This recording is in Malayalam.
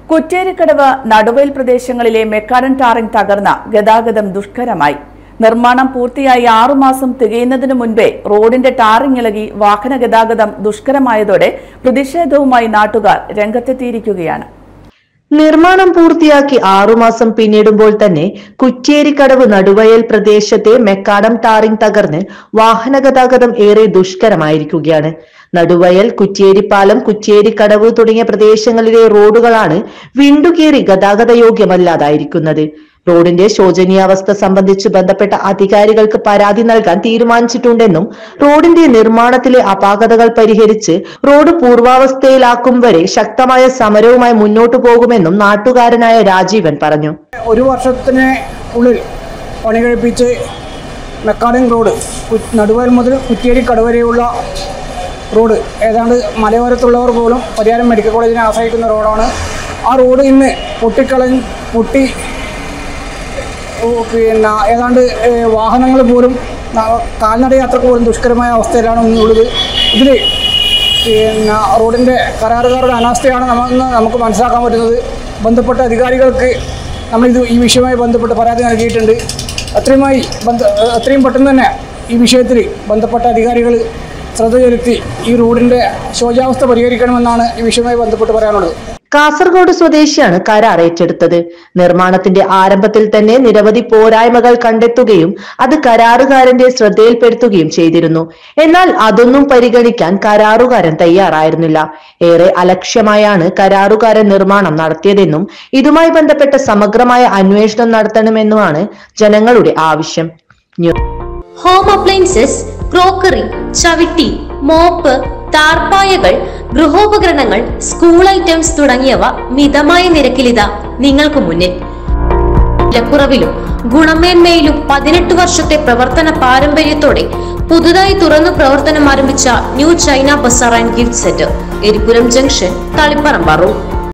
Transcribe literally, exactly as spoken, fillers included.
കുറ്റ്യേരിക്കടവ് നടുവയൽ പ്രദേശങ്ങളിലെ മെക്കാഡൻ ടാറിംഗ് തകർന്ന ഗതാഗതം ദുഷ്കരമായി. നിർമ്മാണം പൂർത്തിയായി ആറുമാസം തികയുന്നതിനു മുൻപേ റോഡിന്റെ ടാറിംഗ് ഇളകി വാഹന ഗതാഗതം ദുഷ്കരമായതോടെ പ്രതിഷേധവുമായി നാട്ടുകാർ രംഗത്തെത്തിയിരിക്കുകയാണ്. നിർമ്മാണം പൂർത്തിയാക്കി ആറുമാസം പിന്നിടുമ്പോൾ തന്നെ കുറ്റ്യേരിക്കടവ് നടുവയൽ പ്രദേശത്തെ മെക്കാഡം ടാറിംഗ് തകർന്ന് വാഹന ഗതാഗതം ഏറെ ദുഷ്കരമായിരിക്കുകയാണ്. നടുവയൽ, കുറ്റ്യേരിപ്പാലം, കുറ്റ്യേരിക്കടവ് തുടങ്ങിയ പ്രദേശങ്ങളിലെ റോഡുകളാണ് വിണ്ടുകീറി ഗതാഗത യോഗ്യമല്ലാതായിരിക്കുന്നത്. റോഡിന്റെ ശോചനീയാവസ്ഥ സംബന്ധിച്ച് ബന്ധപ്പെട്ട അധികാരികൾക്ക് പരാതി നൽകാൻ തീരുമാനിച്ചിട്ടുണ്ടെന്നും റോഡിന്റെ നിർമ്മാണത്തിലെ അപാകതകൾ പരിഹരിച്ച് റോഡ് പൂർവാവസ്ഥയിലാക്കും വരെ ശക്തമായ സമരവുമായി മുന്നോട്ടു പോകുമെന്നും നാട്ടുകാരനായ രാജീവൻ പറഞ്ഞു. ഒരു വർഷത്തിന് ഉള്ളിൽ പണി കഴിപ്പിച്ച് മെക്കാഡിംഗ് റോഡ് നടുവയൽ മുതൽ കുറ്റ്യേരിക്കടവ് വരെയുള്ള റോഡ് ഏതാണ്ട് മലയോരത്തുള്ളവർ പോലും പരിയാരം മെഡിക്കൽ കോളേജിനെ ആശ്രയിക്കുന്ന റോഡാണ്. ആ റോഡ് ഇന്ന് പൊട്ടിക്കളഞ്ഞ് പൊട്ടി പിന്നെ ഏതാണ്ട് വാഹനങ്ങൾ പോലും കാൽനട യാത്രക്ക് പോലും ദുഷ്കരമായ അവസ്ഥയിലാണ് ഇന്നുള്ളത്. ഇതിൽ പിന്നെ റോഡിൻ്റെ കരാറുകാരുടെ അനാസ്ഥയാണ് നമ്മളെന്ന് നമുക്ക് മനസ്സിലാക്കാൻ പറ്റുന്നത്. ബന്ധപ്പെട്ട അധികാരികൾക്ക് നമ്മളിത് ഈ വിഷയവുമായി ബന്ധപ്പെട്ട് പരാതി നൽകിയിട്ടുണ്ട്. അത്രയുമായി ബന്ധ അത്രയും പെട്ടെന്ന് തന്നെ ഈ വിഷയത്തിൽ ബന്ധപ്പെട്ട അധികാരികൾ ശ്രദ്ധ ചെലുത്തി ഈ റോഡിൻ്റെ ശോചാവസ്ഥ പരിഹരിക്കണമെന്നാണ് ഈ വിഷയവുമായി ബന്ധപ്പെട്ട് പറയാനുള്ളത്. കാസർഗോഡ് സ്വദേശിയാണ് കരാർ ഏറ്റെടുത്തത്. നിർമ്മാണത്തിന്റെ ആരംഭത്തിൽ തന്നെ നിരവധി പോരായ്മകൾ കണ്ടെത്തുകയും അത് കരാറുകാരന്റെ ശ്രദ്ധയിൽപ്പെടുത്തുകയും ചെയ്തിരുന്നു. എന്നാൽ അതൊന്നും പരിഗണിക്കാൻ കരാറുകാരൻ തയ്യാറായിരുന്നില്ല. ഏറെ അലക്ഷ്യമായാണ് കരാറുകാരൻ നിർമ്മാണം നടത്തിയതെന്നും ഇതുമായി ബന്ധപ്പെട്ട സമഗ്രമായ അന്വേഷണം നടത്തണമെന്നുമാണ് ജനങ്ങളുടെ ആവശ്യം. ഹോം അപ്ലയൻസസ്, ക്രോക്കറി, ചവിട്ടി, മോപ്പ്, താർപ്പായകൾ, ഗൃഹോപകരണങ്ങൾ, സ്കൂൾ ഐറ്റംസ് തുടങ്ങിയവ മിതമായ നിരക്കിലിതാ നിങ്ങൾക്ക് മുന്നിൽ. വിലക്കുറവിലും ഗുണമേന്മയിലും പതിനെട്ട് വർഷത്തെ പ്രവർത്തന പാരമ്പര്യത്തോടെ പുതുതായി തുറന്നു പ്രവർത്തനം ആരംഭിച്ച new China bazaar and gift centre, Eripuram junction, Taliparamba road.